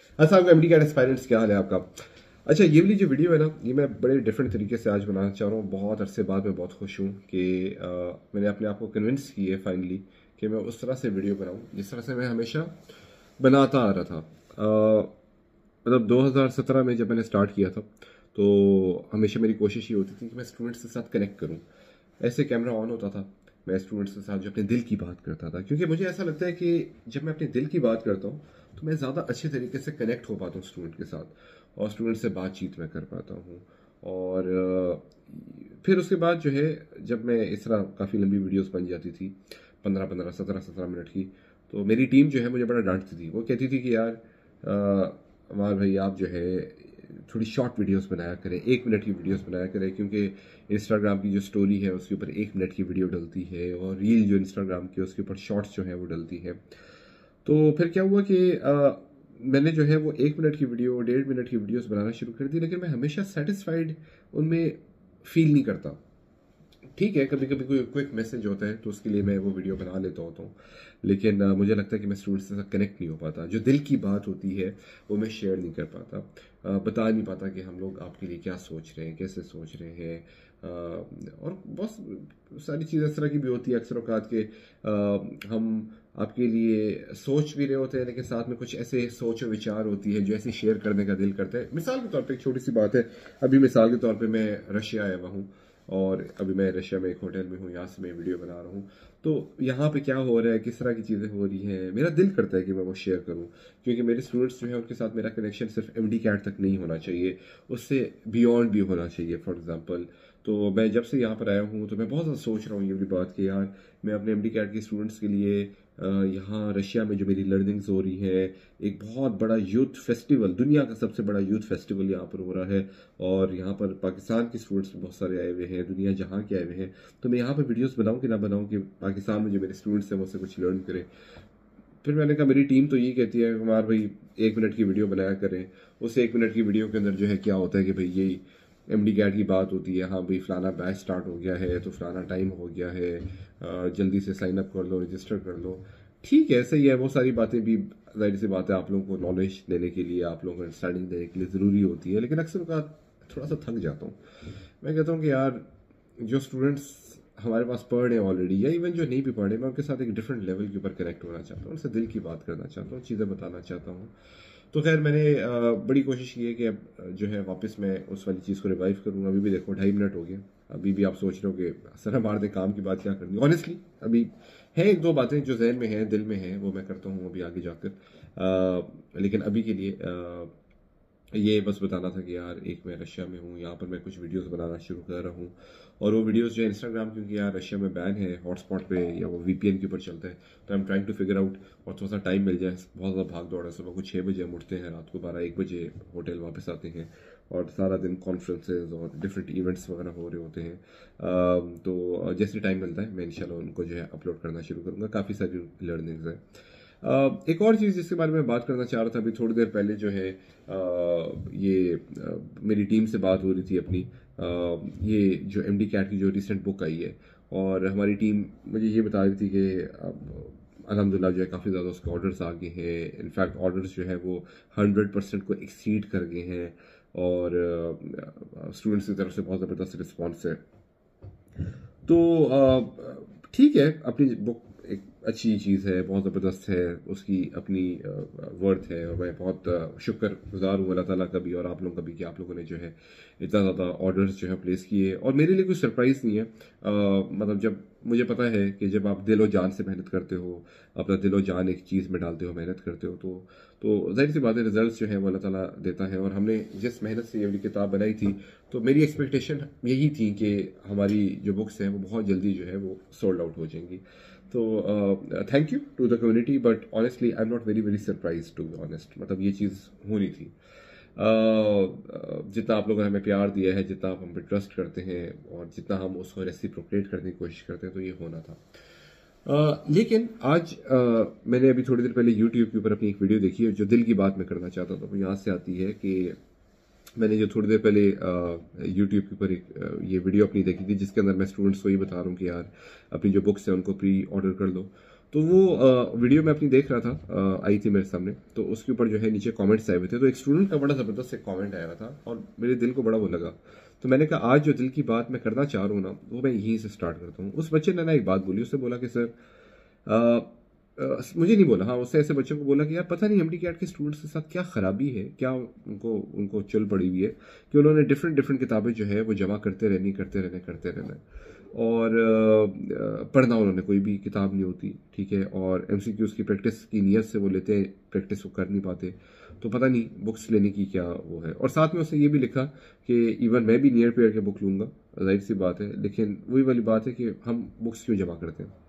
अस्सलाम वालेकुम MD cat aspirants, क्या हाल है आपका। अच्छा, ये वाली जो वीडियो है ना, ये मैं बड़े डिफरेंट तरीके से आज बनाना चाह रहा हूँ। बहुत अरसे बाद मैं बहुत खुश हूँ कि मैंने अपने आप को कन्विंस की है फाइनली कि मैं उस तरह से वीडियो बनाऊँ जिस तरह से मैं हमेशा बनाता आ रहा था। मतलब 2017 में जब मैंने स्टार्ट किया था तो हमेशा मेरी कोशिश ये होती थी कि मैं स्टूडेंट्स के साथ कनेक्ट करूँ। ऐसे कैमरा ऑन होता था, मैं स्टूडेंट्स के साथ जो अपने दिल की बात करता था, क्योंकि मुझे ऐसा लगता है कि जब मैं अपने दिल की बात करता हूँ तो मैं ज़्यादा अच्छे तरीके से कनेक्ट हो पाता हूँ स्टूडेंट के साथ और स्टूडेंट से बातचीत मैं कर पाता हूँ। और फिर उसके बाद जो है, जब मैं इस तरह काफ़ी लंबी वीडियोस बन जाती थी, 15-15, 17-17 मिनट की, तो मेरी टीम जो है मुझे बड़ा डांटती थी। वो कहती थी कि यार अमार भाई, आप जो है थोड़ी शॉर्ट वीडियोस बनाया करें, 1 मिनट की वीडियोस बनाया करें, क्योंकि इंस्टाग्राम की जो स्टोरी है उसके ऊपर 1 मिनट की वीडियो डलती है और रील जो इंस्टाग्राम की उसके ऊपर शॉर्ट्स जो है वो डलती है। तो फिर क्या हुआ कि मैंने जो है वो 1 मिनट की वीडियो, 1.5 मिनट की वीडियोस बनाना शुरू कर दी, लेकिन मैं हमेशा सेटिस्फाइड उनमें फील नहीं करता। ठीक है, कभी कभी कोई क्विक मैसेज होता है तो उसके लिए मैं वो वीडियो बना लेता होता हूँ, लेकिन मुझे लगता है कि मैं स्टूडेंट्स के साथ कनेक्ट नहीं हो पाता। जो दिल की बात होती है वो मैं शेयर नहीं कर पाता, बता नहीं पाता कि हम लोग आपके लिए क्या सोच रहे हैं, कैसे सोच रहे हैं। और बहुत सारी चीज़ें इस तरह की भी होती है अक्सर औकात के, हम आपके लिए सोच भी रहे होते हैं लेकिन साथ में कुछ ऐसे सोच और विचार होती है जो ऐसे शेयर करने का दिल करता है। मिसाल के तौर पे एक छोटी सी बात है, अभी मिसाल के तौर पे मैं रशिया आया हुआ हूँ और अभी मैं रशिया में एक होटल में हूँ, यहाँ से मैं वीडियो बना रहा हूँ। तो यहाँ पे क्या हो रहा है, किस तरह की चीज़ें हो रही हैं, मेरा दिल करता है कि मैं वो शेयर करूँ, क्योंकि मेरे स्टूडेंट्स जो हैं उनके साथ मेरा कनेक्शन सिर्फ एमडी कैट तक नहीं होना चाहिए, उससे बियॉन्ड भी होना चाहिए। फॉर एग्जांपल, तो मैं जब से यहाँ पर आया हूँ तो मैं बहुत ज़्यादा सोच रहा हूँ ये भी बात कि यार मैं अपने एमडी कैट के स्टूडेंट्स के लिए यहाँ रशिया में जो मेरी लर्निंग्स हो रही है, एक बहुत बड़ा यूथ फेस्टिवल, दुनिया का सबसे बड़ा यूथ फेस्टिवल यहाँ पर हो रहा है और यहाँ पर पाकिस्तान के स्टूडेंट्स बहुत सारे आए हुए हैं, दुनिया जहाँ के आए हुए हैं। तो मैं यहाँ पर वीडियोस बनाऊँ कि ना बनाऊँ कि पाकिस्तान में जो मेरे स्टूडेंट्स हैं मुझसे कुछ लर्न करें। फिर मैंने कहा, मेरी टीम तो यही कहती है कुमार भाई 1 मिनट की वीडियो बनाया करें। उस 1 मिनट की वीडियो के अंदर जो है क्या होता है कि भाई यही एमडी कैट की बात होती है, हाँ भाई फलाना बैच स्टार्ट हो गया है तो फलाना टाइम हो गया है, जल्दी से साइन अप कर लो, रजिस्टर कर लो। ठीक है, सही है, वो सारी बातें भी जाहिर सी बात है आप लोगों को नॉलेज देने के लिए, आप लोगों को अंडरस्टैंडिंग देने के लिए ज़रूरी होती है, लेकिन अक्सर का थोड़ा सा थक जाता हूँ। मैं कहता हूँ कि यार जो स्टूडेंट्स हमारे पास पढ़ रहे हैं ऑलरेडी, या इवन जो नहीं भी पढ़ रहे, मैं उनके साथ एक डिफरेंट लेवल के ऊपर कनेक्ट होना चाहता हूँ, उनसे दिल की बात करना चाहता हूँ, चीज़ें बताना चाहता हूँ। तो खैर मैंने बड़ी कोशिश की है कि अब जो है वापस मैं उस वाली चीज़ को रिवाइव करूँ। अभी भी देखो 2.5 मिनट हो गया, अभी भी आप सोच रहे हो कि सर मार दे, काम की बात क्या करनी। ऑनेस्टली अभी है एक दो बातें जो जहन में हैं, दिल में हैं, वो मैं करता हूँ अभी आगे जाकर। लेकिन अभी के लिए ये बस बताना था कि यार एक मैं रशिया में हूँ, यहाँ पर मैं कुछ वीडियोस बनाना शुरू कर रहा हूँ और वो वीडियोस जो है इंस्टाग्राम, क्योंकि यार रशिया में बैन है हॉटस्पॉट पे या वो वीपीएन के ऊपर चलता है, तो I am trying to figure out और थोड़ा सा टाइम मिल जाए। बहुत ज़्यादा भाग दौड़ है, सुबह को 6 बजे हम उठते हैं, रात को 12-1 बजे होटल वापस आते हैं और सारा दिन कॉन्फ्रेंसेज और डिफरेंट इवेंट्स वगैरह हो रहे होते हैं। तो जैसे टाइम मिलता है मैं इंशाल्लाह उनको जो है अपलोड करना शुरू करूँगा। काफ़ी सारी लर्निंग्स है। एक और चीज़ जिसके बारे में बात करना चाह रहा था, अभी थोड़ी देर पहले जो है मेरी टीम से बात हो रही थी अपनी, ये जो एमडी कैट की जो रिसेंट बुक आई है, और हमारी टीम मुझे ये बता रही थी कि अल्हम्दुलिल्लाह जो है काफ़ी ज़्यादा उसके ऑर्डर्स आ गए हैं। इनफैक्ट ऑर्डर्स जो है वो 100% को एक्सीड कर गए हैं और स्टूडेंट्स की तरफ से बहुत ज़बरदस्त रिस्पॉन्स है। तो ठीक है, अपनी बुक एक अच्छी चीज़ है, बहुत ज़बरदस्त है, उसकी अपनी वर्थ है और मैं बहुत शुक्रगुजार हूँ अल्लाह ताला का भी और आप लोगों का भी कि आप लोगों ने जो है इतना ज़्यादा ऑर्डर्स जो है प्लेस किए। और मेरे लिए कोई सरप्राइज़ नहीं है, मतलब जब मुझे पता है कि जब आप दिलो जान से मेहनत करते हो, अपना दिलो जान एक चीज़ में डालते हो, मेहनत करते हो, तो जाहिर सी बात है रिजल्ट जो है वो अल्लाह ताला देता है। और हमने जिस मेहनत से ये वाली किताब बनाई थी, तो मेरी एक्सपेक्टेशन यही थी कि हमारी जो बुक्स हैं वो बहुत जल्दी जो है वो सोल्ड आउट हो जाएंगी। तो thank you to the community, but honestly I am not very very surprise to be honest. मतलब ये चीज़ होनी थी। जितना आप लोगों ने हमें प्यार दिया है, जितना आप हम पे ट्रस्ट करते हैं और जितना हम उसको रेसिप्रोकेट करने की कोशिश करते हैं, तो ये होना था। लेकिन आज मैंने अभी थोड़ी देर पहले YouTube के ऊपर अपनी एक वीडियो देखी है जो दिल की बात मैं करना चाहता था। वो यहाँ से आती है कि मैंने जो थोड़ी देर पहले YouTube के ऊपर एक ये वीडियो अपनी देखी थी जिसके अंदर मैं स्टूडेंट्स को ये बता रहा हूँ कि यार अपनी जो बुक्स हैं उनको प्री ऑर्डर कर लो। तो वो वीडियो मैं अपनी देख रहा था, आई थी मेरे सामने, तो उसके ऊपर जो है नीचे कमेंट्स आए हुए थे। तो एक स्टूडेंट का बड़ा ज़बरदस्त एक कमेंट आया हुआ था और मेरे दिल को बड़ा वो लगा। तो मैंने कहा आज जो दिल की बात मैं करना चाह रहा हूँ ना, वो मैं यहीं से स्टार्ट करता हूँ। उस बच्चे ने ना एक बात बोली, उसने बोला कि सर, मुझे नहीं बोला, हाँ उसने ऐसे बच्चों को बोला कि यार पता नहीं एमडी कैट के स्टूडेंट्स के साथ क्या खराबी है, क्या उनको उनको चल पड़ी हुई है कि उन्होंने डिफरेंट डिफरेंट किताबें जो है वो जमा करते रहना और पढ़ना उन्होंने कोई भी किताब नहीं होती, ठीक है। और एमसीक्यूज की प्रैक्टिस की नीयत से वो लेते हैं, प्रैक्टिस वो कर नहीं पाते। तो पता नहीं बुक्स लेने की क्या वो है। और साथ में उसने ये भी लिखा कि इवन मैं भी नियर पेयर के बुक लूंगा, जाहिर सी बात है, लेकिन वही वाली बात है कि हम बुक्स क्यों जमा करते हैं।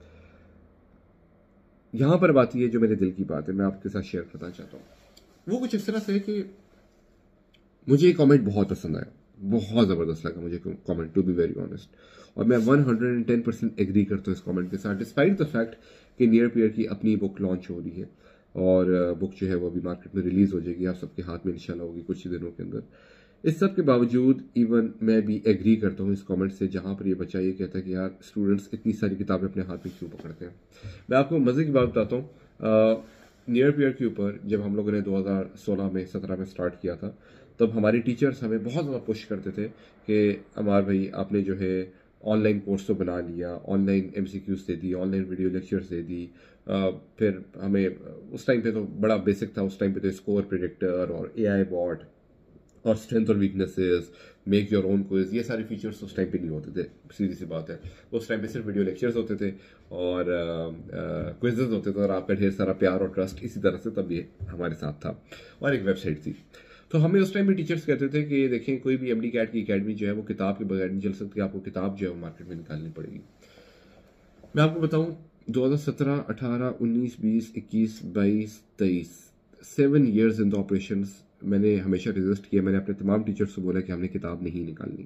यहां पर बात यह जो मेरे दिल की बात है, मैं आपके साथ शेयर करना चाहता हूँ। वो कुछ इस तरह से है कि मुझे ये कमेंट बहुत पसंद आया, बहुत ज़बरदस्त लगा मुझे comment, to be very honest. और मैं 110% एग्री करता हूँ इस कमेंट के साथ, डिस्पाइट द फैक्ट कि नियर पेयर की अपनी बुक लॉन्च हो रही है और बुक जो है वो अभी मार्केट में रिलीज हो जाएगी, आप सबके हाथ में इंशाल्लाह होगी कुछ ही दिनों के अंदर। इस सब के बावजूद इवन मैं भी एग्री करता हूँ इस कमेंट से, जहां पर ये बच्चा ये कहता है कि यार स्टूडेंट्स इतनी सारी किताबें अपने हाथ में क्यों पकड़ते हैं। मैं आपको मजे की बात बताता हूँ, नियर पेयर के ऊपर जब हम लोगों ने 2016 में 17 में स्टार्ट किया था, तब हमारे टीचर्स हमें बहुत ज़्यादा पुश करते थे कि अमार भाई आपने जो है ऑनलाइन कोर्स तो बना लिया, ऑनलाइन एमसीक्यूज दे दी, ऑनलाइन वीडियो लेक्चर्स दे दी। फिर हमें उस टाइम पे तो बड़ा बेसिक था, उस टाइम पे तो स्कोर प्रेडिक्टर और एआई बॉट और स्ट्रेंथ और weaknesses, make your own quiz, ये सारे फीचर्स उस टाइम पे नहीं होते थे। सीधी सी बात है, उस टाइम पे सिर्फ वीडियो लेक्चर्स होते थे और क्विजेज होते थे और आपका ढेर सारा प्यार और ट्रस्ट इसी तरह से तब ये हमारे साथ था और एक वेबसाइट थी। तो हमें उस टाइम पे टीचर्स कहते थे कि देखें कोई भी एमडी कैट की अकेडमी जो है वो किताब के बगैर नहीं चल सकती, आपको किताब जो है वो मार्केट में निकालनी पड़ेगी। मैं आपको बताऊं 2017, 18, 19, 20, 21, 22, 23, 7 ईयर्स इन द ऑपरेशन मैंने हमेशा रिजिस्ट किया। मैंने अपने तमाम टीचर्स से बोला कि हमने किताब नहीं निकालनी।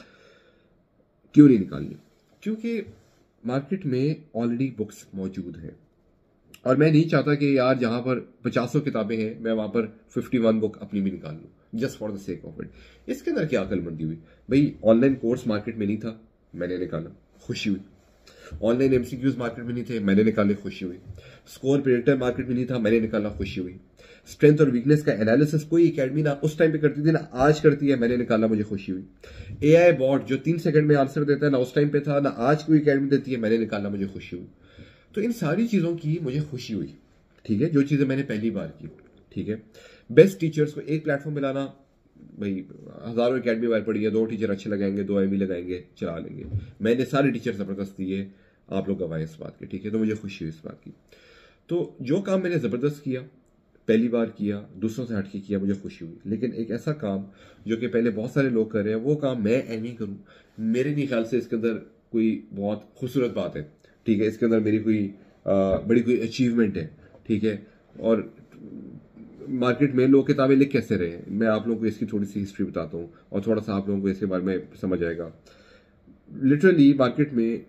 क्यों नहीं निकालनी? क्योंकि मार्केट में ऑलरेडी बुक्स मौजूद हैं और मैं नहीं चाहता कि यार जहां पर 50 किताबें हैं मैं वहां पर 51 बुक अपनी भी निकाल लूं just for the sake of it. इसके अंदर क्या अकलमंदी हुई भाई? ऑनलाइन कोर्स मार्केट में नहीं था, मैंने निकाला, खुशी हुई। ऑनलाइन एमसीक्यूज मार्केट में नहीं थे, मैंने निकाले, खुशी हुई। स्कोर प्रेडिक्टर मार्केट में नहीं था, मैंने निकाला, खुशी हुई। स्ट्रेंथ और वीकनेस का एनालिसिस कोई एकेडमी ना उस टाइम पे करती थी ना आज करती है, मैंने निकाला, मुझे खुशी हुई। एआई बॉट जो 3 सेकंड में आंसर देता है ना उस टाइम पे था ना आज कोई एकेडमी देती है, मैंने निकाला, मुझे खुशी हुई। तो इन सारी चीजों की मुझे खुशी हुई, ठीक है, जो चीजें मैंने पहली बार की, ठीक है। बेस्ट टीचर्स को एक प्लेटफॉर्म में लाना, भाई हजारों एकेडमी वाले पड़ी है, 2 टीचर अच्छे लगाएंगे, 2 एमई लगाएंगे, चला लेंगे। मैंने सारे टीचर जबरदस्त दिए, आप लोग गवाए इस बात के, ठीक है। तो मुझे खुशी हुई इस बात की। तो जो काम मैंने जबरदस्त किया, पहली बार किया, दूसरों से हटके किया, मुझे खुशी हुई। लेकिन एक ऐसा काम जो कि पहले बहुत सारे लोग कर रहे हैं, वो काम मैं नहीं करूं, मेरे नहीं ख्याल से इसके अंदर कोई बहुत खूबसूरत बात है, ठीक है। इसके अंदर मेरी कोई बड़ी कोई अचीवमेंट है, ठीक है। और मार्केट में लोग किताबें लिख कैसे रहे हैं, मैं आप लोगों को इसकी थोड़ी सी हिस्ट्री बताता हूँ और थोड़ा सा आप लोगों को इसके बारे में समझ आएगा। लिटरली मार्केट में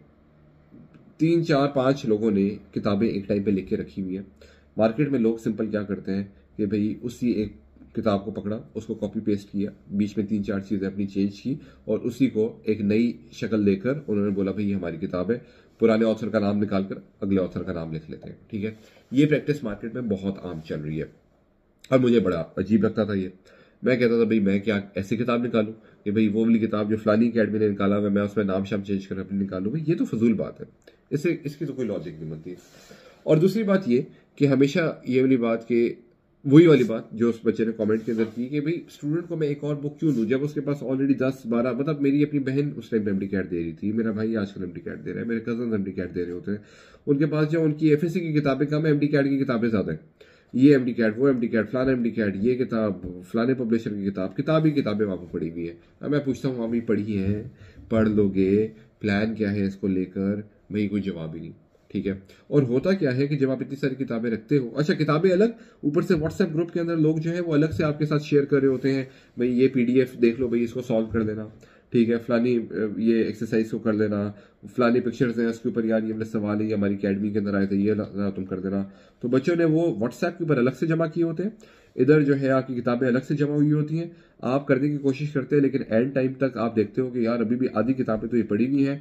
3, 4, 5 लोगों ने किताबें एक टाइम पे लिख के रखी हुई है। मार्केट में लोग सिंपल क्या करते हैं कि भाई उसी एक किताब को पकड़ा, उसको कॉपी पेस्ट किया, बीच में 3-4 चीजें अपनी चेंज की और उसी को एक नई शक्ल देकर उन्होंने बोला भाई ये हमारी किताब है, पुराने ऑथर का नाम निकालकर अगले ऑथर का नाम लिख लेते हैं, ठीक है। ये प्रैक्टिस मार्केट में बहुत आम चल रही है और मुझे बड़ा अजीब लगता था ये। मैं कहता था भाई मैं क्या ऐसी किताब निकालूं कि भाई वो वाली किताब जो फलानी अकेडमी ने निकाला हुआ मैं उसमें नाम शाम चेंज कर अपनी निकालूं, भाई ये तो फजूल बात है, इसकी तो कोई लॉजिक नहीं बनती। और दूसरी बात ये कि हमेशा ये वाली बात कि वही वाली बात जो उस बच्चे ने कमेंट के अंदर की कि भाई स्टूडेंट को मैं एक और बुक क्यों दूं जब उसके पास ऑलरेडी 10-12, मतलब मेरी अपनी बहन उस टाइम एमडी कैट दे रही थी, मेरा भाई आजकल एमडी कैट दे रहा है, मेरे कजन एमडी कैट दे रहे होते हैं, उनके पास जो उनकी एफएससी की किताबें कम है, एमडी कैट की किताबें ज्यादा है। ये एमडी कैट, वो एमडी कैट, फलाना एमडी कैट, ये किताब, फलाने पब्लिशर की किताब ही किताबें वहां पर पड़ी हुई है। अब मैं पूछता हूँ वहां भी पढ़ी है, पढ़ लोगे, प्लान क्या है इसको लेकर, भाई कोई जवाब ही नहीं, ठीक है। और होता क्या है कि जब आप इतनी सारी किताबें रखते हो, अच्छा किताबें अलग, ऊपर से व्हाट्सएप ग्रुप के अंदर लोग जो है वो अलग से आपके साथ शेयर कर रहे होते हैं, भाई ये पीडीएफ देख लो, भाई इसको सॉल्व कर देना, ठीक है, फलानी ये एक्सरसाइज को कर देना, फलानी पिक्चर्स हैं उसके ऊपर, यार ये मेरे सवाल है ये हमारी अकेडमी के अंदर आए थे, ये तुम कर देना। तो बच्चों ने वो व्हाट्सएप के ऊपर अलग से जमा किए होते हैं, इधर जो है आपकी किताबें अलग से जमा हुई होती हैं, आप करने की कोशिश करते हैं लेकिन एंड टाइम तक आप देखते हो कि यार अभी भी आधी किताबें तो ये पड़ी नहीं है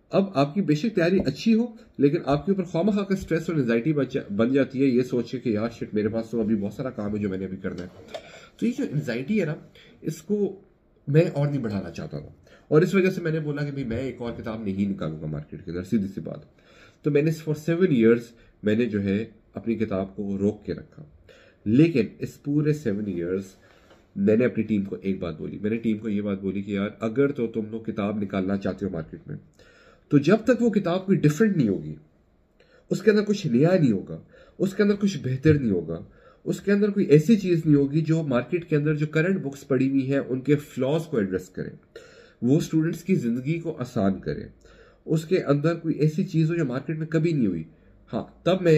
अब आपकी बेशक तैयारी अच्छी हो, लेकिन आपके ऊपर खामखा का स्ट्रेस और एंजाइटी बन जाती है, ये सोच के कि यार शिट, मेरे पास तो अभी बहुत सारा काम है जो मैंने अभी करना है। तो ये जो एंजाइटी है ना, इसको मैं और नहीं बढ़ाना चाहता था, और इस वजह से मैंने बोला कि भाई मैं एक और किताब नहीं निकालूंगा मार्केट के अंदर, सीधी सी बात। तो मैंने फॉर 7 ईयर्स मैंने जो है अपनी किताब को रोक के रखा। लेकिन इस पूरे 7 ईयर्स मैंने अपनी टीम को एक बात बोली, मैंने टीम को ये बात बोली कि यार अगर तो तुम लोग किताब निकालना चाहते हो मार्केट में, तो जब तक वो किताब कोई डिफरेंट नहीं होगी, उसके अंदर कुछ नया नहीं होगा, उसके अंदर कुछ बेहतर नहीं होगा, उसके अंदर कोई ऐसी चीज नहीं होगी जो मार्केट के अंदर जो करंट बुक्स पड़ी हुई हैं उनके फ्लॉज को एड्रेस करे, वो स्टूडेंट्स की जिंदगी को आसान करे, उसके अंदर कोई ऐसी चीज हो जो मार्केट में कभी नहीं हुई, हाँ तब मैं,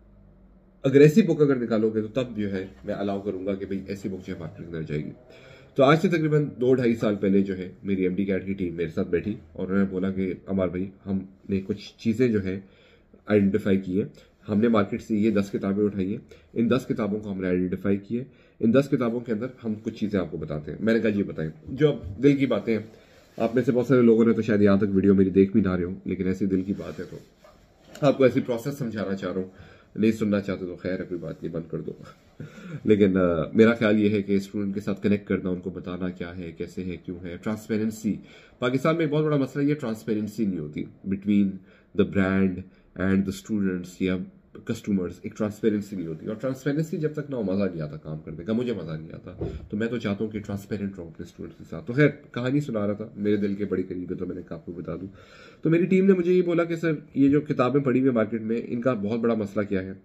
अगर ऐसी बुक अगर निकालोगे तो तब जो है मैं अलाउ करूंगा कि भाई ऐसी बुक जो है मार्केट के अंदर जाएगी। तो आज से तकरीबन 2-2.5 साल पहले जो है मेरी एमडी कैट की टीम मेरे साथ बैठी और उन्होंने बोला कि अमर भाई, हमने कुछ चीज़ें जो है आइडेंटिफाई की है, हमने मार्केट से ये 10 किताबें उठाई है, इन 10 किताबों को हमने आइडेंटिफाई की है, इन 10 किताबों के अंदर हम कुछ चीज़ें आपको बताते हैं। मैंने कहा जी बताएं, जो अब दिल की बातें हैं, आप में से बहुत सारे लोगों ने तो शायद यहाँ तक वीडियो मेरी देख भी ना रहे हो, लेकिन ऐसी दिल की बात है तो आपको ऐसी प्रोसेस समझाना चाह रहा हूँ। नहीं सुनना चाहते तो खैर है, कोई बात नहीं, बंद कर दो। लेकिन मेरा ख्याल ये है कि स्टूडेंट के साथ कनेक्ट करना, उनको बताना क्या है, कैसे है, क्यों है, ट्रांसपेरेंसी। पाकिस्तान में एक बहुत बड़ा मसला ये ट्रांसपेरेंसी नहीं होती between the brand and the students या कस्टमर्स, एक ट्रांसपेरेंसी नहीं होती, और ट्रांसपेरेंसी जब तक ना हो मजा नहीं आता काम करने का, मुझे मजा नहीं आता। तो मैं तो चाहता हूँ कि ट्रांसपेरेंट रहूँ अपने स्टूडेंट्स के साथ। तो खैर कहानी सुना रहा था, मेरे दिल के बड़ी करीब है तो मैंने आपको बता दूं। तो मेरी टीम ने मुझे ये बोला कि सर ये जो किताबें पड़ी हुई है मार्केट में, इनका बहुत बड़ा मसला क्या है,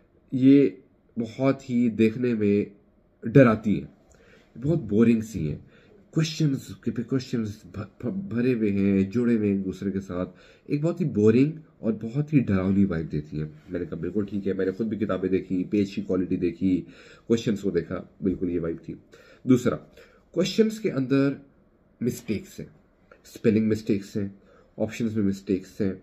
ये बहुत ही देखने में डराती है, बहुत बोरिंग सी है, क्वेश्चंस के पे क्वेश्चंस भरे हुए हैं, जुड़े हुए हैं एक दूसरे के साथ, एक बहुत ही बोरिंग और बहुत ही डरावनी वाइब देती है। मैंने कहा बिल्कुल ठीक है, मैंने खुद भी किताबें देखी, पेज की क्वालिटी देखी, क्वेश्चंस को देखा, बिल्कुल ये वाइब थी। दूसरा, क्वेश्चंस के अंदर मिस्टेक्स हैं, स्पेलिंग मिस्टेक्स हैं, ऑप्शंस में मिस्टेक्स हैं,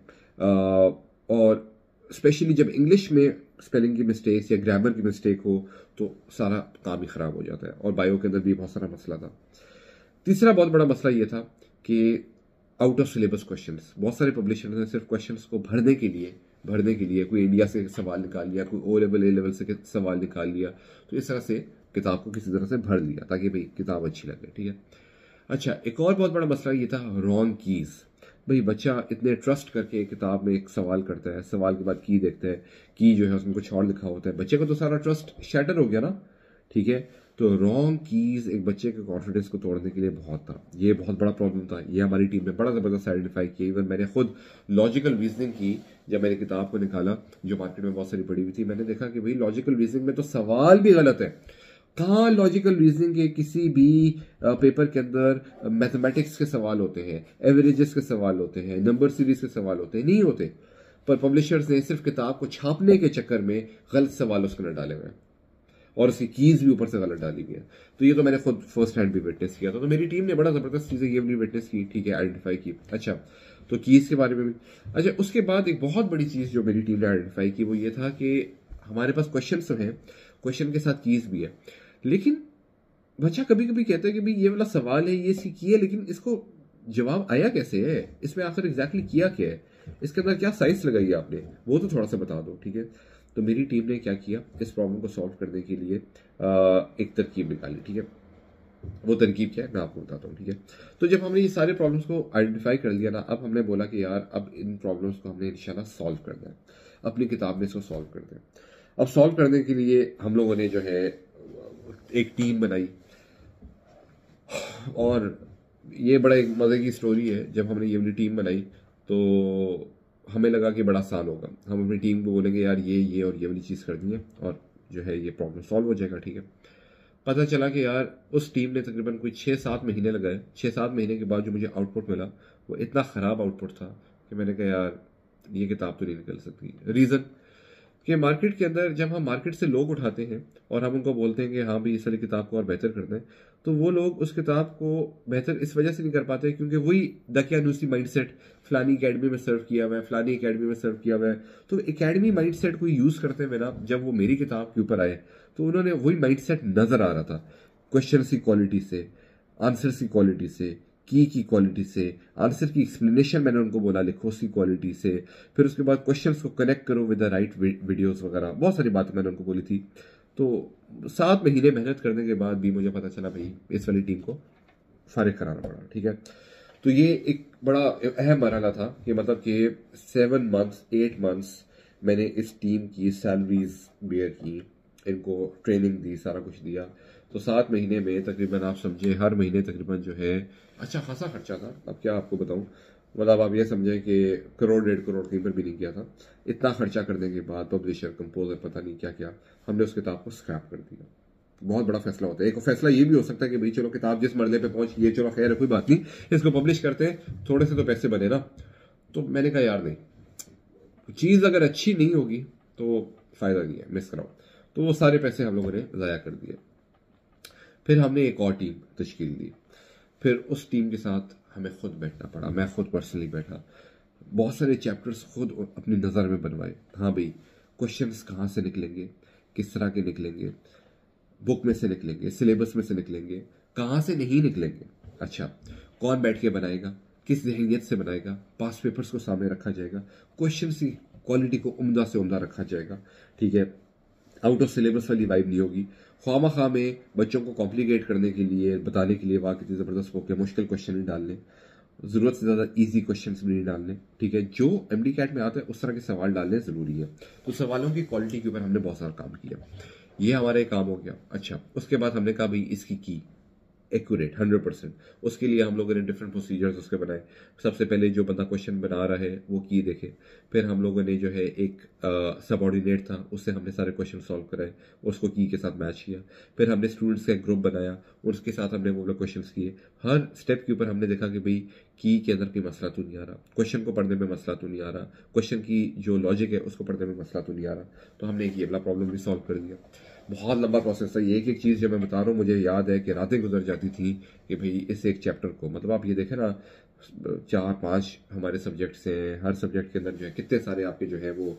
और स्पेशली जब इंग्लिश में स्पेलिंग की मिस्टेक्स या ग्रामर की मिस्टेक हो तो सारा काम ही खराब हो जाता है, और बायो के अंदर भी बहुत सारा मसला था। तीसरा बहुत बड़ा मसला यह था कि आउट ऑफ सिलेबस क्वेश्चंस, बहुत सारे पब्लिशर्स ने सिर्फ क्वेश्चंस को भरने के लिए कोई इंडिया से सवाल निकाल लिया, कोई ओ लेवल ए लेवल से सवाल निकाल लिया, तो इस तरह से किताब को किसी तरह से भर लिया ताकि भाई किताब अच्छी लगे, ठीक है। अच्छा, एक और बहुत बड़ा मसला ये था रॉन्ग कीज। भाई बच्चा इतने ट्रस्ट करके किताब में एक सवाल करता है, सवाल के बाद की देखता है, की जो है उसमें कुछ और लिखा होता है, बच्चे का तो सारा ट्रस्ट शैटर हो गया ना, ठीक है। तो रॉन्ग कीज एक बच्चे के कॉन्फिडेंस को तोड़ने के लिए बहुत था, ये बहुत बड़ा प्रॉब्लम था, ये हमारी टीम ने बड़ा जबरदस्त आइडेंटिफाई किया। इवन मैंने खुद लॉजिकल रीजनिंग की, जब मैंने किताब को निकाला जो मार्केट में बहुत सारी पड़ी हुई थी, मैंने देखा कि भाई लॉजिकल रीजनिंग में तो सवाल भी गलत है। कहाँ लॉजिकल रीजनिंग के किसी भी पेपर के अंदर मैथमेटिक्स के सवाल होते हैं, एवरेजेस के सवाल होते हैं, नंबर सीरीज के सवाल होते हैं? नहीं होते। पर पब्लिशर्स ने सिर्फ किताब को छापने के चक्कर में गलत सवाल उसके अंदर डाले हुए हैं, और उसकी कीज भी ऊपर से गलत डाली हुई है। तो ये तो मैंने खुद फर्स्ट हैंड भी विटनेस किया था। तो मेरी टीम ने बड़ा जबरदस्त चीजें ये भी विटनेस की, ठीक है, आइडेंटिफाई की। अच्छा, तो कीज के बारे में भी। अच्छा, उसके बाद एक बहुत बड़ी चीज जो मेरी टीम ने आइडेंटिफाई की वो ये था कि हमारे पास क्वेश्चन तो हैं, क्वेश्चन के साथ कीज भी है, लेकिन बच्चा कभी कभी कहता है कि भाई ये वाला सवाल है, ये इसकी की है, लेकिन इसको जवाब आया कैसे है, इसमें आखिर एग्जैक्टली किया क्या है, इसके अंदर क्या साइंस लगाई है आपने, वो तो थोड़ा सा बता दो, ठीक है। तो मेरी टीम ने क्या किया, इस प्रॉब्लम को सॉल्व करने के लिए एक तरकीब निकाली, ठीक है। वो तरकीब क्या है मैं आपको बताता हूँ, ठीक है। तो जब हमने ये सारे प्रॉब्लम्स को आइडेंटिफाई कर लिया ना, अब हमने बोला कि यार अब इन प्रॉब्लम्स को हमने इंशाल्लाह सॉल्व करना है, अपनी किताब में इसको सॉल्व करना है। अब सॉल्व करने के लिए हम लोगों ने जो है एक टीम बनाई, और ये बड़ा एक मजे की स्टोरी है। जब हमने ये वाली टीम बनाई तो हमें लगा कि बड़ा आसान होगा, हम अपनी टीम को बोलेंगे यार ये और ये वाली चीज़ करनी है और जो है ये प्रॉब्लम सॉल्व हो जाएगा, ठीक है। पता चला कि यार उस टीम ने तकरीबन कोई 6-7 महीने लगाए। 6-7 महीने के बाद जो मुझे आउटपुट मिला वो इतना ख़राब आउटपुट था कि मैंने कहा यार ये किताब तो नहीं निकल सकती। रीज़न कि मार्केट के अंदर जब हम मार्केट से लोग उठाते हैं और हम उनको बोलते हैं कि हाँ भाई इस वाली किताब को और बेहतर करना है, तो वो लोग उस किताब को बेहतर इस वजह से नहीं कर पाते क्योंकि वही दकियानूसी माइंडसेट फलानी एकेडमी में सर्व किया हुआ है, फलानी एकेडमी में सर्व किया हुआ है। तो एकेडमी माइंडसेट को यूज करते हुए ना, जब वो मेरी किताब के ऊपर आए तो उन्होंने वही माइंडसेट नजर आ रहा था, क्वेश्चन की क्वालिटी से, आंसर की क्वालिटी से, की क्वालिटी से, आंसर की एक्सप्लेनेशन मैंने उनको बोला लिखो उसकी क्वालिटी से, फिर उसके बाद क्वेश्चंस को कनेक्ट करो विद द राइट वीडियोस वगैरह, बहुत सारी बातें मैंने उनको बोली थी। तो 7 महीने मेहनत करने के बाद भी मुझे पता चला भाई इस वाली टीम को फारिग कराना पड़ा, ठीक है। तो ये एक बड़ा अहम मरहला था कि मतलब कि 7 मंथ्स 8 मंथ्स मैंने इस टीम की सैलरीज बेयर की, इनको ट्रेनिंग दी, सारा कुछ दिया। तो 7 महीने में तकरीबन आप समझे हर महीने तकरीबन जो है अच्छा खासा खर्चा था। अब क्या आपको बताऊं, मतलब आप ये समझे कि करोड़ 1.5 करोड़ कहीं पर भी नहीं किया था। इतना खर्चा करने के बाद पब्लिशर, कंपोजर, पता नहीं क्या क्या, हमने उस किताब को स्क्रैप कर दिया। बहुत बड़ा फैसला होता है। एक फैसला ये भी हो सकता है कि भाई चलो किताब जिस मरले पे पहुंच गई है, चलो खैर है कोई बात नहीं, इसको पब्लिश करते हैं, थोड़े से तो पैसे बने ना। तो मैंने कहा यार नहीं, चीज अगर अच्छी नहीं होगी तो फायदा नहीं है, मिस कराओ। तो वो सारे पैसे हम लोगों ने जाया कर दिए। फिर हमने एक और टीम तश्कील दी। फिर उस टीम के साथ हमें खुद बैठना पड़ा, मैं खुद पर्सनली बैठा, बहुत सारे चैप्टर्स खुद अपनी नज़र में बनवाए। हाँ भाई, क्वेश्चंस कहाँ से निकलेंगे, किस तरह के निकलेंगे, बुक में से निकलेंगे, सिलेबस में से निकलेंगे, कहाँ से नहीं निकलेंगे। अच्छा, कौन बैठ के बनाएगा, किस जहनीत से बनाएगा, पास पेपर्स को सामने रखा जाएगा, क्वेश्चन की क्वालिटी को उम्दा से उम्दा रखा जाएगा, ठीक है। आउट ऑफ सिलेबस वाली वाइब नहीं होगी। ख्वामा में बच्चों को कॉम्प्लिकेट करने के लिए, बताने के लिए वहाँ कितनी ज़बरदस्त होकर मुश्किल क्वेश्चन नहीं डालने, ज़रूरत से ज़्यादा इजी क्वेश्चंस भी नहीं डालने, ठीक है। जो एमडी कैट में आता है उस तरह के सवाल डालने ज़रूरी है। तो सवालों की क्वालिटी के ऊपर हमने बहुत सारा काम किया। ये हमारा एक काम हो गया। अच्छा, उसके बाद हमने कहा भाई इसकी की एक्यूरेट 100%, उसके लिए हम लोगों ने डिफरेंट प्रोसीजर्स उसके बनाए। सबसे पहले जो बंदा क्वेश्चन बना रहा है वो की देखे। फिर हम लोगों ने जो है एक सबऑर्डिनेट था, उससे हमने सारे क्वेश्चन सॉल्व कराए, उसको की के साथ मैच किया। फिर हमने स्टूडेंट्स का एक ग्रुप बनाया, उसके साथ हमने वो लोग क्वेश्चन किए। हर स्टेप के ऊपर हमने देखा कि भाई की के अंदर कोई मसला तो नहीं आ रहा, क्वेश्चन को पढ़ने में मसला तो नहीं आ रहा, क्वेश्चन की जो लॉजिक है उसको पढ़ने में मसला तो नहीं आ रहा। तो हमने एक ये वाला प्रॉब्लम भी सॉल्व कर दिया। बहुत लंबा प्रोसेस था। ये एक एक चीज़ जब मैं बता रहा हूँ, मुझे याद है कि रातें गुजर जाती थी कि भाई इस एक चैप्टर को, मतलब आप ये देखें ना, 4-5 हमारे सब्जेक्ट्स हैं, हर सब्जेक्ट के अंदर जो है कितने सारे आपके जो है वो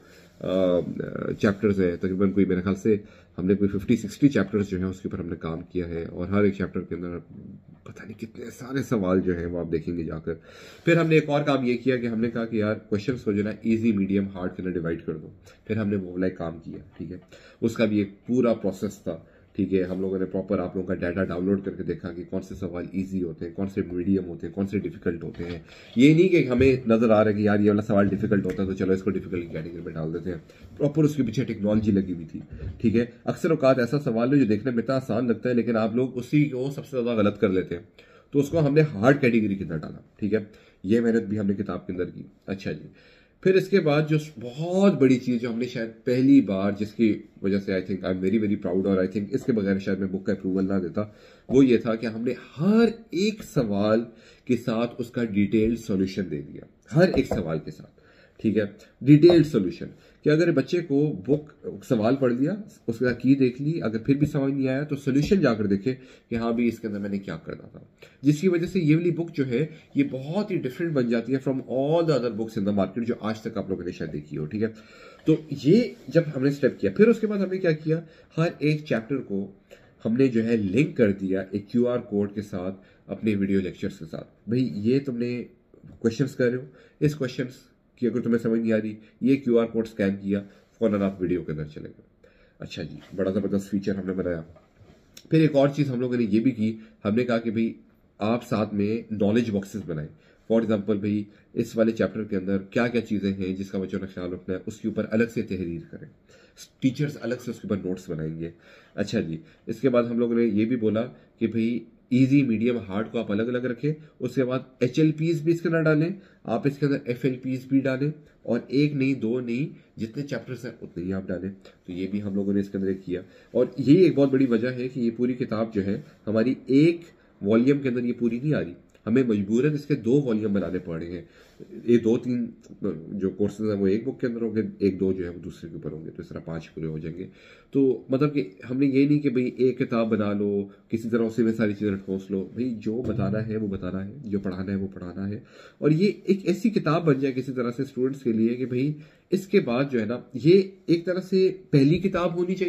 चैप्टर्स हैं। तकरीबन कोई मेरे ख्याल से हमने कोई 50-60 चैप्टर्स जो है उसके ऊपर हमने काम किया है, और हर एक चैप्टर के अंदर पता नहीं कितने सारे सवाल जो है वो आप देखेंगे जाकर। फिर हमने एक और काम ये किया कि हमने कहा कि यार क्वेश्चंस को जो ना इजी, मीडियम, हार्ड के अंदर डिवाइड कर दो। फिर हमने वो वाला काम किया, ठीक है। उसका भी एक पूरा प्रोसेस था, ठीक है। हम लोगों ने प्रॉपर आप लोगों का डाटा डाउनलोड करके देखा कि कौन से सवाल इजी होते हैं, कौन से मीडियम होते हैं, कौन से डिफिकल्ट होते हैं। ये नहीं कि हमें नजर आ रहा है कि यार ये वाला सवाल डिफिकल्ट होता है तो चलो इसको डिफिकल्ट कैटेगरी में डाल देते हैं। प्रॉपर उसके पीछे टेक्नोलॉजी लगी हुई थी, ठीक है। अक्सर औकात ऐसा सवाल है जो देखने में इतना आसान लगता है लेकिन आप लोग उसी को सबसे ज्यादा गलत कर लेते हैं, तो उसको हमने हार्ड कैटेगरी के अंदर डाला, ठीक है। ये मेहनत भी हमने किताब के अंदर की। अच्छा जी, फिर इसके बाद जो बहुत बड़ी चीज़ जो हमने शायद पहली बार, जिसकी वजह से I think I am very very proud, और आई थिंक इसके बगैर शायद मैं बुक का अप्रूवल ना देता, वो ये था कि हमने हर एक सवाल के साथ उसका डिटेल्ड सॉल्यूशन दे दिया। हर एक सवाल के साथ, ठीक है, डिटेल्ड सॉल्यूशन। कि अगर बच्चे को बुक सवाल पढ़ लिया, उसका की देख ली, अगर फिर भी समझ नहीं आया तो सोल्यूशन जाकर देखे कि हाँ भी इसके अंदर मैंने क्या करना था। जिसकी वजह से ये वाली बुक जो है ये बहुत ही डिफरेंट बन जाती है from all the other books in the market जो आज तक आप लोगों ने शायद देखी हो, ठीक है। तो ये जब हमने स्टेप किया, फिर उसके बाद हमने क्या किया, हर एक चैप्टर को हमने जो है लिंक कर दिया एक QR कोड के साथ अपने वीडियो लेक्चर्स के साथ। भाई ये तुमने क्वेश्चंस कर रहे हो, इस क्वेश्चंस कि अगर तुम्हें समझ नहीं आ रही, ये QR कोड स्कैन किया, फौरन आप वीडियो के अंदर चले गए। अच्छा जी, बड़ा ज़बरदस्त फीचर हमने बनाया। फिर एक और चीज़ हम लोगों ने ये भी की, हमने कहा कि भाई आप साथ में नॉलेज बॉक्सेस बनाएं। फॉर एग्जाम्पल भाई इस वाले चैप्टर के अंदर क्या क्या चीज़ें हैं जिसका बच्चों ने ख्याल रखना है, उसके ऊपर अलग से तहरीर करें, टीचर्स अलग से उसके ऊपर नोट्स बनाएंगे। अच्छा जी, इसके बाद हम लोगों ने ये भी बोला कि भाई इजी, मीडियम, हार्ड को आप अलग अलग रखें। उसके बाद HLPs भी इसके अंदर डालें, आप इसके अंदर FLPs भी डालें, और एक नहीं, दो नहीं, जितने चैप्टर्स हैं उतने ही आप डालें। तो ये भी हम लोगों ने इसके अंदर किया। और यही एक बहुत बड़ी वजह है कि ये पूरी किताब जो है हमारी एक वॉल्यूम के अंदर ये पूरी नहीं आ रही, हमें मजबूरन इसके 2 वॉल्यूम बनाने पड़ रहे हैं। ये 2-3 जो कोर्सेज हैं वो एक बुक के अंदर होंगे, 1-2 जो है वो दूसरे के ऊपर होंगे, तो इस तरह 5 पूरे हो जाएंगे। तो मतलब कि हमने ये नहीं कि भाई एक किताब बना लो, किसी तरह उसी में सारी चीज़ें ठोस लो। भाई जो बताना है वो बताना है, जो पढ़ाना है वो पढ़ाना है। और ये एक ऐसी किताब बन जाए किसी तरह से स्टूडेंट्स के लिए कि भाई इसके बाद जो है ना, ये एक तरह से पहली किताब होनी चाहिए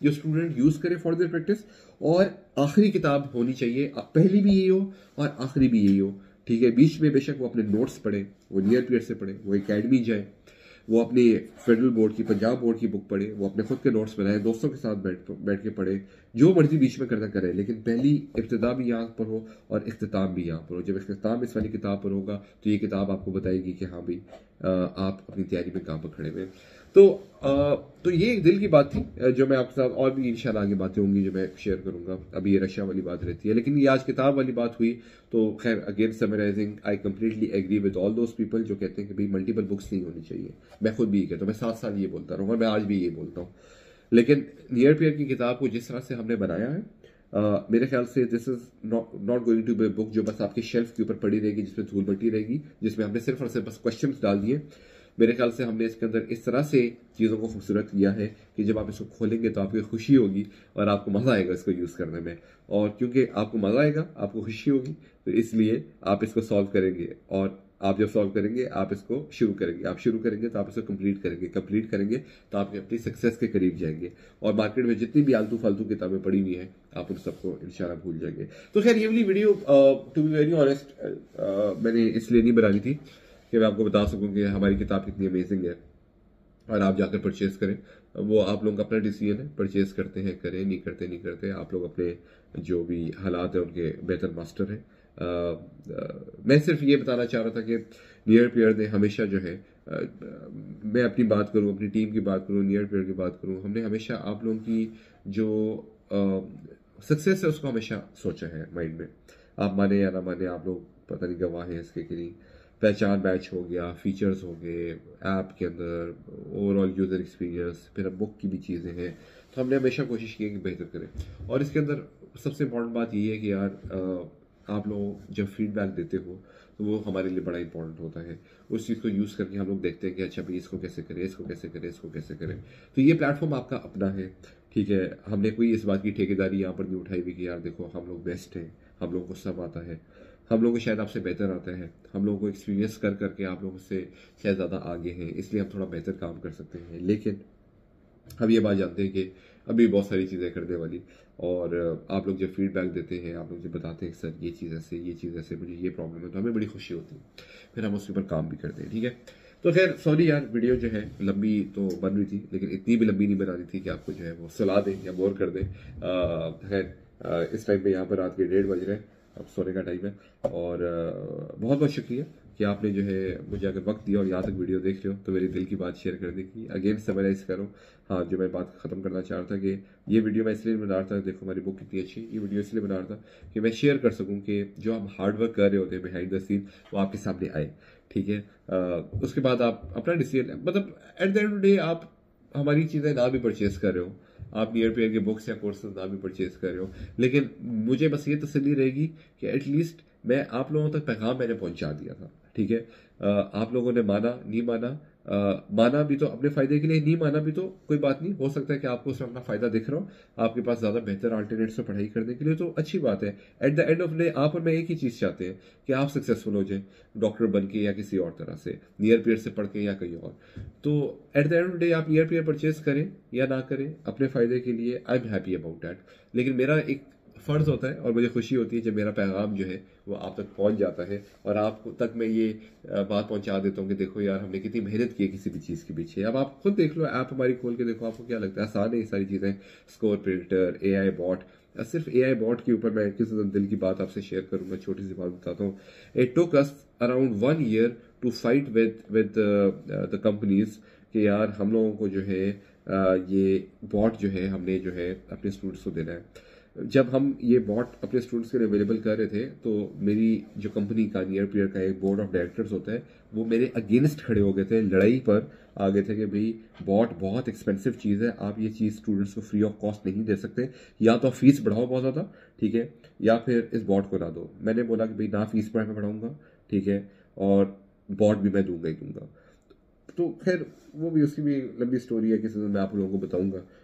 जो स्टूडेंट यूज करे फॉर देयर प्रैक्टिस, और आखिरी किताब होनी चाहिए, पहली भी यही हो और आखिरी भी यही हो, ठीक है। बीच में बेशक वो अपने नोट्स पढ़े, वो नियर पीयर से पढ़े, वो एकेडमी जाए, वो अपनी फेडरल बोर्ड की, पंजाब बोर्ड की बुक पढ़े, वो अपने खुद के नोट्स बनाए, दोस्तों के साथ बैठ के पढ़े, जो मर्जी बीच में करना करे, लेकिन पहली इब्तिदा भी यहाँ पर हो और इख्तिताम भी यहाँ पर हो। जब इख्तिताम इस वाली किताब पर होगा तो ये किताब आपको बताएगी कि हाँ भाई आप अपनी तैयारी में कहाँ पर खड़े हुए। तो ये एक दिल की बात थी, जो मैं आपके साथ, और भी इंशाल्लाह आगे बातें होंगी जो मैं शेयर करूंगा। अभी ये रशिया वाली बात रहती है, लेकिन ये आज किताब वाली बात हुई। तो खैर, again summarising, I completely agree with all those people जो कहते हैं कि भाई मल्टीपल बुक्स नहीं होनी चाहिए। मैं खुद भी ये कहता हूँ, मैं 7 साल ये बोलता रहूँ और मैं आज भी ये बोलता हूँ। लेकिन नियर पियर की किताब को जिस तरह से हमने बनाया है, मेरे ख्याल से this is not going to be book जो बस आपके शेल्फ के ऊपर पड़ी रहेगी, जिसमें धूल बटी रहेगी, जिसमें हमने सिर्फ और सिर्फ बस क्वेश्चंस डाल दिए। मेरे ख्याल से हमने इसके अंदर इस तरह से चीज़ों को खूबसूरत किया है कि जब आप इसको खोलेंगे तो आपको खुशी होगी और आपको मज़ा आएगा इसको यूज़ करने में। और क्योंकि आपको मज़ा आएगा, आपको खुशी होगी, तो इसलिए आप इसको सॉल्व करेंगे। और आप जब सॉल्व करेंगे आप इसको शुरू करेंगे, आप शुरू करेंगे तो आप इसको कंप्लीट करेंगे तो आप अपनी सक्सेस के करीब जाएंगे। और मार्केट में जितनी भी आलतू फालतू किताबें पड़ी हुई हैं आप उन सबको इंशाल्लाह भूल जाएंगे। तो खैर, ये वाली video to be very honest मैंने इसलिए नहीं बनानी थी कि मैं आपको बता सकूं कि हमारी किताब कितनी अमेजिंग है और आप जाकर परचेज करें। वो आप लोगों का अपना डिसीजन है, परचेज करते हैं करें, नहीं करते। आप लोग अपने जो भी हालात हैं उनके बेहतर मास्टर हैं। मैं सिर्फ ये बताना चाह रहा था कि नियर पियर ने हमेशा जो है, मैं अपनी बात करूं, अपनी टीम की बात करूं, नियर पियर की बात करूं, हमने हमेशा आप लोगों की जो सक्सेस है उसको हमेशा सोचा है माइंड में। आप माने या ना माने, आप लोग पता नहीं गवाह हैं इसके कि नहीं। पहचान बैच हो गया, फीचर्स हो गए ऐप के अंदर, ओवरऑल यूजर एक्सपीरियंस, फिर अब बुक की भी चीज़ें हैं, तो हमने हमेशा कोशिश की है कि बेहतर करें। और इसके अंदर सबसे इंपॉर्टेंट बात ये है कि यार आप लोग जब फीडबैक देते हो तो वो हमारे लिए बड़ा इंपॉर्टेंट होता है। उस चीज़ को यूज़ करके हम लोग देखते हैं कि अच्छा भाई इसको कैसे करें, इसको कैसे करें, इसको कैसे करें। तो ये प्लेटफॉर्म आपका अपना है, ठीक है। हमने कोई इस बात की ठेकेदारी यहाँ पर नहीं उठाई हुई कि यार देखो हम लोग बेस्ट हैं, हम लोगों को सब आता है, हम लोगों को शायद आपसे बेहतर आता है, हम लोगों को एक्सपीरियंस कर करके आप लोगों से शायद ज़्यादा आगे हैं, इसलिए हम थोड़ा बेहतर काम कर सकते हैं। लेकिन हम ये बात जानते हैं कि अभी बहुत सारी चीज़ें करने वाली, और आप लोग जब फीडबैक देते हैं, आप लोग जब बताते हैं सर ये चीज़ ऐसे, मुझे ये प्रॉब्लम है, तो हमें बड़ी खुशी होती है, फिर हम उसके ऊपर काम भी करते हैं, ठीक है। तो खैर सॉरी यार, वीडियो जो है लंबी तो बन रही थी, लेकिन इतनी भी लंबी नहीं बनानी थी कि आपको जो है वो सुला दें या बोर कर दें। खैर इस टाइम पे यहाँ पर रात के 1:30 बज रहे हैं, अब सोने का टाइम है। और बहुत बहुत शुक्रिया कि आपने जो है मुझे अगर वक्त दिया और यहाँ तक वीडियो देख रहे हो तो मेरी दिल की बात शेयर करने की। अगेन समराइज करो, हाँ, जो मैं बात खत्म करना चाह रहा था कि ये वीडियो मैं इसलिए बना रहा था, देखो हमारी बुक कितनी अच्छी, ये वीडियो इसलिए बना रहा था कि मैं शेयर कर सकूं कि जो हम हार्ड वर्क कर रहे होते हैं बिहाइंड द सीन वो आपके सामने आए, ठीक है। उसके बाद आप अपना डिसीजन, मतलब at the end of the day आप हमारी चीज़ें ना भी परचेज कर रहे हो, आप नियर पेयर के बुक्स या कोर्सेज ना भी परचेज कर रहे हो, लेकिन मुझे बस ये तसल्ली रहेगी कि एटलीस्ट मैं आप लोगों तक पैगाम मैंने पहुंचा दिया था, ठीक है। आप लोगों ने माना नहीं माना, माना भी तो अपने फायदे के लिए, नहीं माना भी तो कोई बात नहीं, हो सकता है कि आपको उसमें अपना फायदा दिख रहा हो, आपके पास ज्यादा बेहतर अल्टरनेट्स है पढ़ाई करने के लिए, तो अच्छी बात है। At the end of the day आप और मैं एक ही चीज चाहते हैं कि आप सक्सेसफुल हो जाए, डॉक्टर बन के या किसी और तरह से, नियर पेयर से पढ़ के या कहीं और। तो at the end of the day आप नियर पेयर परचेज करें या ना करें अपने फायदे के लिए, I am happy about that. लेकिन मेरा एक फर्ज होता है और मुझे खुशी होती है जब मेरा पैगाम जो है वो आप तक पहुंच जाता है और आप तक मैं ये बात पहुंचा देता हूँ कि देखो यार हमने कितनी मेहनत की है किसी भी चीज़ के पीछे। अब आप खुद देख लो, ऐप हमारी खोल के देखो, आपको क्या लगता है आसान है ये सारी चीज़ें, स्कोर प्रिंटर, AI बॉट। सिर्फ AI बॉट के ऊपर मैं किसी दिन दिल की बात आपसे शेयर करूंगा, छोटी सी बात बताता हूँ। It took us around 1 year to fight with the companies कि यार हम लोगों को जो है ये बॉट जो है हमने जो है अपने स्टूडेंट्स को देना है। जब हम ये बॉट अपने स्टूडेंट्स के लिए अवेलेबल कर रहे थे तो मेरी जो कंपनी का नियर पीयर का एक बोर्ड ऑफ डायरेक्टर्स होता है वो मेरे अगेंस्ट खड़े हो गए थे, लड़ाई पर आ गए थे कि भाई बॉट बहुत एक्सपेंसिव चीज़ है, आप ये चीज़ स्टूडेंट्स को फ्री ऑफ कॉस्ट नहीं दे सकते, या तो फीस बढ़ाओ बहुत ज़्यादा, ठीक है, या फिर इस बॉट को ना दो। मैंने बोला कि भाई ना फीस मैं बढ़ाऊंगा, ठीक है, और बॉट भी मैं दूंगा ही दूंगा। तो खैर वो भी उसकी भी लंबी स्टोरी है, किसी दिन मैं आप लोगों को बताऊंगा।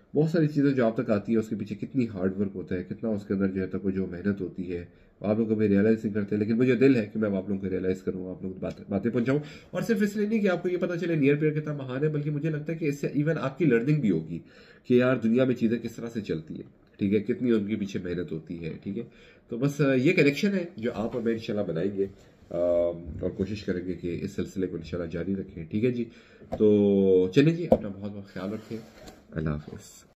बहुत सारी चीज़ें जो आप तक आती है उसके पीछे कितनी हार्ड वर्क होता है, कितना उसके अंदर जो है तो जो मेहनत होती है, आप लोग कभी रियलाइज नहीं करते। लेकिन मुझे दिल है कि मैं आप लोगों को रियलाइज करूँ, आप लोग बातें पहुंचाऊँ। और सिर्फ इसलिए नहीं कि आपको ये पता चले नियर पेयर कितना महान है, बल्कि मुझे लगता है कि इससे इवन आपकी लर्निंग भी होगी कि यार दुनिया में चीज़ें किस तरह से चलती है, ठीक है, कितनी उनके पीछे मेहनत होती है, ठीक है। तो बस ये कनेक्शन है जो आप और मैं इंशाल्लाह बनाएंगे, और कोशिश करेंगे कि इस सिलसिले को इंशाल्लाह जारी रखें, ठीक है जी। तो चलिए जी, अपना बहुत बहुत ख्याल रखें। अल्लाह हाफिज़।